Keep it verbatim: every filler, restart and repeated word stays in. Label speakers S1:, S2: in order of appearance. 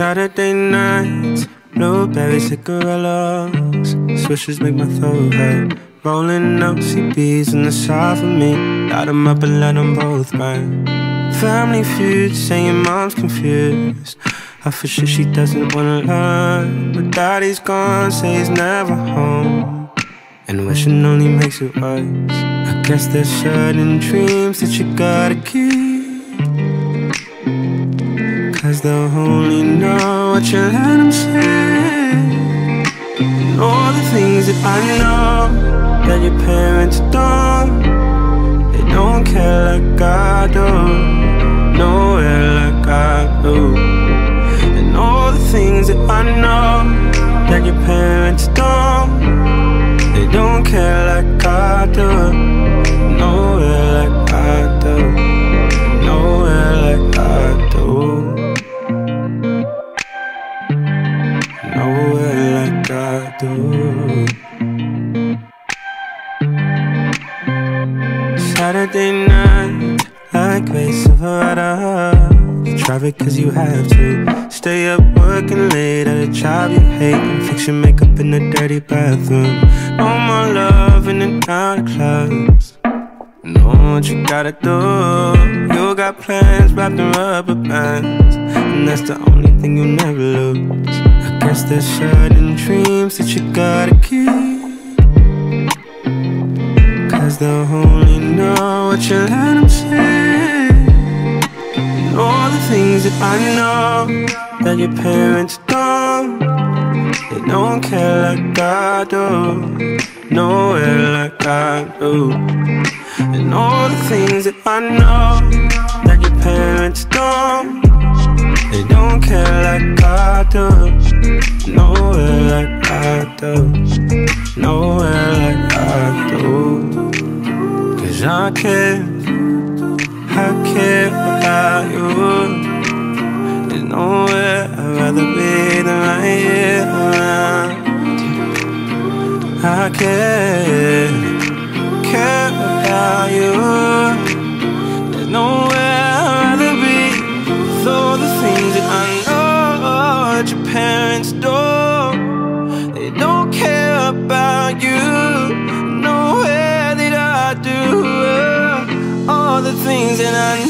S1: Saturday nights, blueberry cigarillos, swishes make my throat hurt. Rolling up C Bs on the side for me, light them up and let them both burn. Family feud, saying mom's confused, half for shit she doesn't wanna learn. But daddy's gone, say he's never home, and wishing only makes it worse. I guess there's certain dreams that you gotta keep, cause they'll only know what you let them say. And all the things that I know that your parents don't, they don't care like I do, nowhere like I do. And all the things that I know that your parents don't, they don't care like I do, nowhere like I do, nowhere like I do, nowhere like I do. Saturday night, like Grace Silverado, you traffic cause you have to. Stay up working late at a job you hate, and fix your makeup in the dirty bathroom. No more love in the night clubs, know what you gotta do. You got plans wrapped in rubber bands, and that's the only thing you'll never lose. I guess there's certain dreams that you gotta keep, cause they'll only know what you let them say. And all the things that I know that your parents don't, they don't care like I do, nowhere like I do. And all the things that I know that your parents don't, they don't care like I do, nowhere like I do, nowhere like I do. Cause I care, I care about you. There's nowhere I'd rather be than right here around. I care, care about you. There's nowhere I'd rather be with all the things that I know that your parents do. They don't care about you, nowhere that I do. All the things that I know